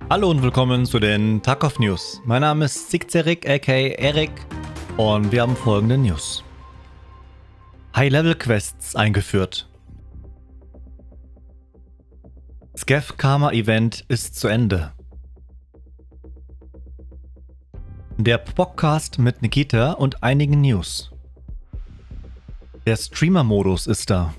Hallo und willkommen zu den Tarkov News. Mein Name ist Sigzerik aka Erik und wir haben folgende News. High-Level-Quests eingeführt. Scav Karma Event ist zu Ende. Der Podcast mit Nikita und einigen News. Der Streamer-Modus ist da.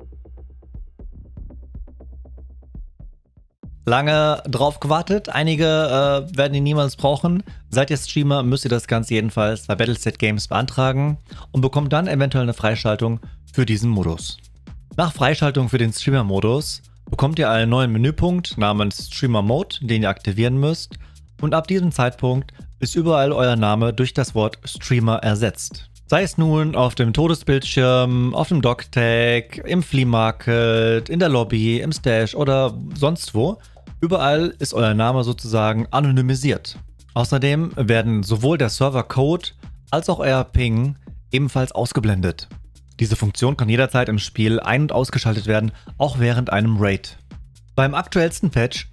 Lange drauf gewartet, einige werden ihn niemals brauchen. Seid ihr Streamer, müsst ihr das Ganze jedenfalls bei Battlestate Games beantragen und bekommt dann eventuell eine Freischaltung für diesen Modus. Nach Freischaltung für den Streamer-Modus bekommt ihr einen neuen Menüpunkt namens Streamer Mode, den ihr aktivieren müsst, und ab diesem Zeitpunkt ist überall euer Name durch das Wort Streamer ersetzt. Sei es nun auf dem Todesbildschirm, auf dem Dogtag, im Flea Market, in der Lobby, im Stash oder sonst wo. Überall ist euer Name sozusagen anonymisiert. Außerdem werden sowohl der Server-Code als auch euer Ping ebenfalls ausgeblendet. Diese Funktion kann jederzeit im Spiel ein- und ausgeschaltet werden, auch während einem Raid. Beim aktuellsten Patch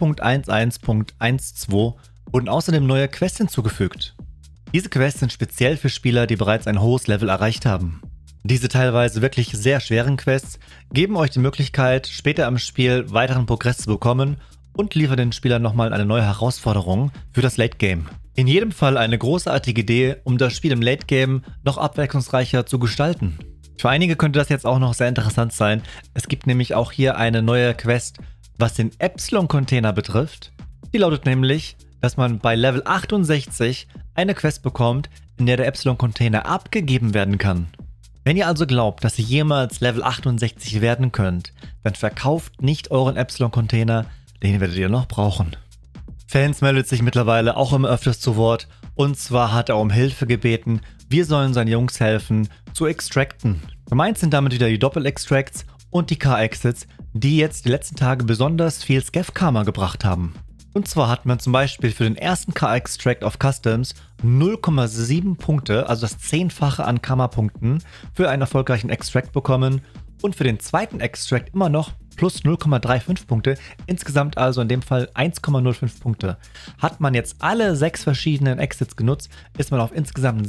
12.11.12 wurden außerdem neue Quests hinzugefügt. Diese Quests sind speziell für Spieler, die bereits ein hohes Level erreicht haben. Diese teilweise wirklich sehr schweren Quests geben euch die Möglichkeit, später im Spiel weiteren Progress zu bekommen und liefern den Spielern nochmal eine neue Herausforderung für das Late Game. In jedem Fall eine großartige Idee, um das Spiel im Late Game noch abwechslungsreicher zu gestalten. Für einige könnte das jetzt auch noch sehr interessant sein. Es gibt nämlich auch hier eine neue Quest, was den Epsilon-Container betrifft. Die lautet nämlich, dass man bei Level 68 eine Quest bekommt, in der Epsilon-Container abgegeben werden kann. Wenn ihr also glaubt, dass ihr jemals Level 68 werden könnt, dann verkauft nicht euren Epsilon-Container, den werdet ihr noch brauchen. Fans meldet sich mittlerweile auch immer öfters zu Wort, und zwar hat er um Hilfe gebeten, wir sollen seinen Jungs helfen, zu extracten. Gemeint sind damit wieder die Doppel-Extracts und die K-Exits, die jetzt die letzten Tage besonders viel Scav-Karma gebracht haben. Und zwar hat man zum Beispiel für den ersten K-Extract auf Customs 0,7 Punkte, also das 10-fache an Karma-Punkten, für einen erfolgreichen Extract bekommen und für den zweiten Extract immer noch plus 0,35 Punkte, insgesamt also in dem Fall 1,05 Punkte. Hat man jetzt alle 6 verschiedenen Exits genutzt, ist man auf insgesamt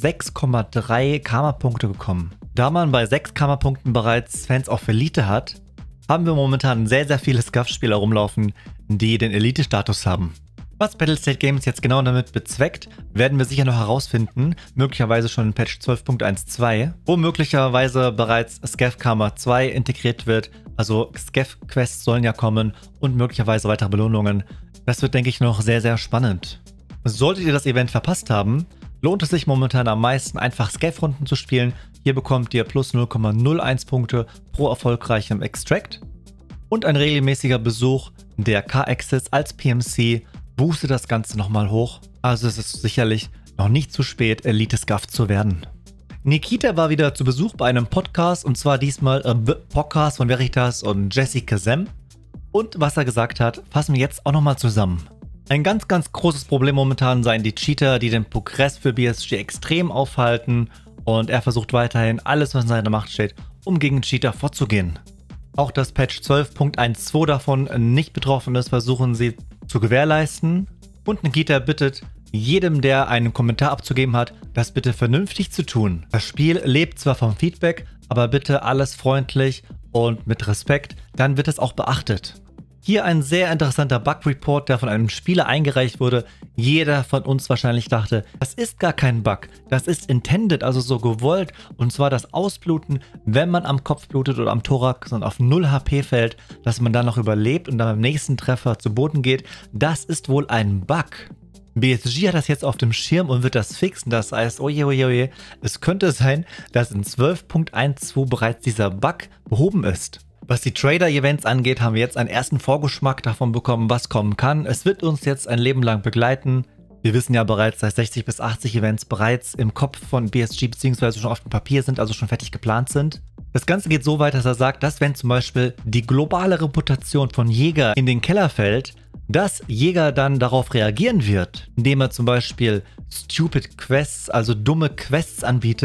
6,3 Karma-Punkte gekommen. Da man bei 6 Karma-Punkten bereits Fans auf Elite hat, haben wir momentan sehr, sehr viele Scav-Spieler rumlaufen, die den Elite-Status haben. Was Battlestate Games jetzt genau damit bezweckt, werden wir sicher noch herausfinden, möglicherweise schon in Patch 12.12, wo möglicherweise bereits Scav Karma 2 integriert wird, also Scav-Quests sollen ja kommen und möglicherweise weitere Belohnungen. Das wird, denke ich, noch sehr, sehr spannend. Solltet ihr das Event verpasst haben, lohnt es sich momentan am meisten, einfach Scav-Runden zu spielen. Hier bekommt ihr plus 0,01 Punkte pro erfolgreichem Extract. Und ein regelmäßiger Besuch der K-Exits als PMC boostet das Ganze nochmal hoch. Also es ist sicherlich noch nicht zu spät, Elite-Scav zu werden. Nikita war wieder zu Besuch bei einem Podcast, und zwar diesmal Podcast von Veritas und Jessica Sem. Und was er gesagt hat, fassen wir jetzt auch nochmal zusammen. Ein ganz, ganz großes Problem momentan seien die Cheater, die den Progress für BSG extrem aufhalten, und er versucht weiterhin alles, was in seiner Macht steht, um gegen Cheater vorzugehen. Auch dass Patch 12.12 davon nicht betroffen ist, versuchen sie zu gewährleisten. Und Nikita bittet jedem, der einen Kommentar abzugeben hat, das bitte vernünftig zu tun. Das Spiel lebt zwar vom Feedback, aber bitte alles freundlich und mit Respekt, dann wird es auch beachtet. Hier ein sehr interessanter Bug-Report, der von einem Spieler eingereicht wurde. Jeder von uns wahrscheinlich dachte, das ist gar kein Bug, das ist intended, also so gewollt. Und zwar das Ausbluten, wenn man am Kopf blutet oder am Thorax und auf 0 HP fällt, dass man dann noch überlebt und dann beim nächsten Treffer zu Boden geht. Das ist wohl ein Bug. BSG hat das jetzt auf dem Schirm und wird das fixen. Das heißt, oje, oje, oje, es könnte sein, dass in 12.12 bereits dieser Bug behoben ist. Was die Trader-Events angeht, haben wir jetzt einen ersten Vorgeschmack davon bekommen, was kommen kann. Es wird uns jetzt ein Leben lang begleiten. Wir wissen ja bereits, dass 60 bis 80 Events bereits im Kopf von BSG bzw. schon auf dem Papier sind, also schon fertig geplant sind. Das Ganze geht so weit, dass er sagt, dass wenn zum Beispiel die globale Reputation von Jäger in den Keller fällt, dass Jäger dann darauf reagieren wird, indem er zum Beispiel Stupid Quests, also dumme Quests anbietet.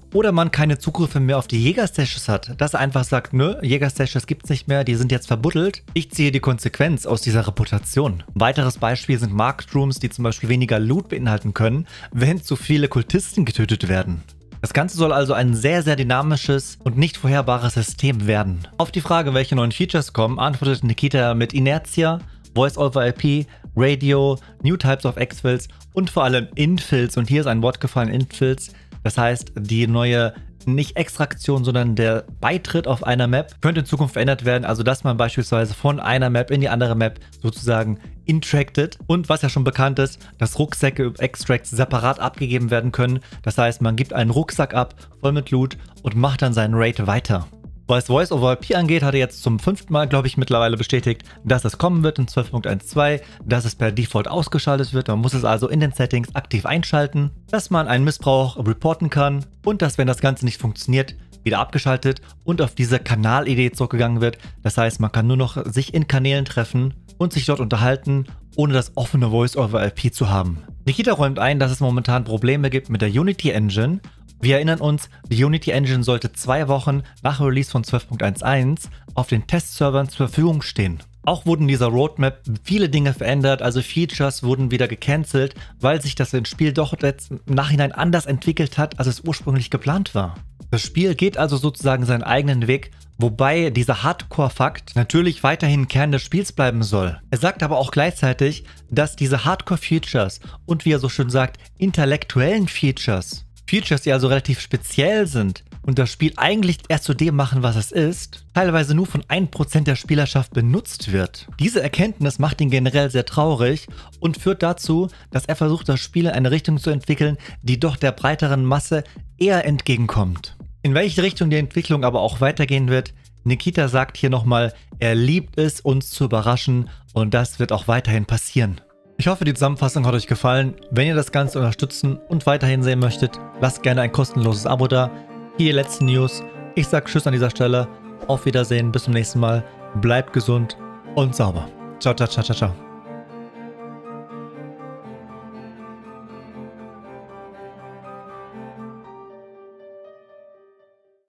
Oder man keine Zugriffe mehr auf die Jäger-Stashes hat, dass er einfach sagt, nö, Jäger-Stashes gibt's nicht mehr, die sind jetzt verbuddelt. Ich ziehe die Konsequenz aus dieser Reputation. Ein weiteres Beispiel sind Market Rooms, die zum Beispiel weniger Loot beinhalten können, wenn zu viele Kultisten getötet werden. Das Ganze soll also ein sehr, sehr dynamisches und nicht vorherbares System werden. Auf die Frage, welche neuen Features kommen, antwortet Nikita mit Inertia, Voice-over-IP, Radio, New Types of Exfils und vor allem Infills. Und hier ist ein Wort gefallen, Infills. Das heißt, die neue, nicht Extraktion, sondern der Beitritt auf einer Map könnte in Zukunft verändert werden. Also, dass man beispielsweise von einer Map in die andere Map sozusagen intracted. Und was ja schon bekannt ist, dass Rucksäcke Extracts separat abgegeben werden können. Das heißt, man gibt einen Rucksack ab, voll mit Loot und macht dann seinen Raid weiter. Was Voice-over-IP angeht, hat er jetzt zum 5. Mal, glaube ich, mittlerweile bestätigt, dass es kommen wird in 12.12, dass es per Default ausgeschaltet wird. Man muss es also in den Settings aktiv einschalten, dass man einen Missbrauch reporten kann und dass, wenn das Ganze nicht funktioniert, wieder abgeschaltet und auf diese Kanalidee zurückgegangen wird. Das heißt, man kann nur noch sich in Kanälen treffen und sich dort unterhalten, ohne das offene Voice-over-IP zu haben. Nikita räumt ein, dass es momentan Probleme gibt mit der Unity Engine. Wir erinnern uns, die Unity Engine sollte 2 Wochen nach Release von 12.11 auf den Testservern zur Verfügung stehen. Auch wurden in dieser Roadmap viele Dinge verändert, also Features wurden wieder gecancelt, weil sich das Spiel doch jetzt im Nachhinein anders entwickelt hat, als es ursprünglich geplant war. Das Spiel geht also sozusagen seinen eigenen Weg, wobei dieser Hardcore-Fakt natürlich weiterhin Kern des Spiels bleiben soll. Er sagt aber auch gleichzeitig, dass diese Hardcore-Features und, wie er so schön sagt, intellektuellen Features, die also relativ speziell sind und das Spiel eigentlich erst zu dem machen, was es ist, teilweise nur von 1% der Spielerschaft benutzt wird. Diese Erkenntnis macht ihn generell sehr traurig und führt dazu, dass er versucht, das Spiel in eine Richtung zu entwickeln, die doch der breiteren Masse eher entgegenkommt. In welche Richtung die Entwicklung aber auch weitergehen wird, Nikita sagt hier nochmal, er liebt es, uns zu überraschen und das wird auch weiterhin passieren. Ich hoffe, die Zusammenfassung hat euch gefallen. Wenn ihr das Ganze unterstützen und weiterhin sehen möchtet, lasst gerne ein kostenloses Abo da. Hier die letzten News. Ich sage Tschüss an dieser Stelle. Auf Wiedersehen, bis zum nächsten Mal. Bleibt gesund und sauber. Ciao, ciao, ciao, ciao, ciao.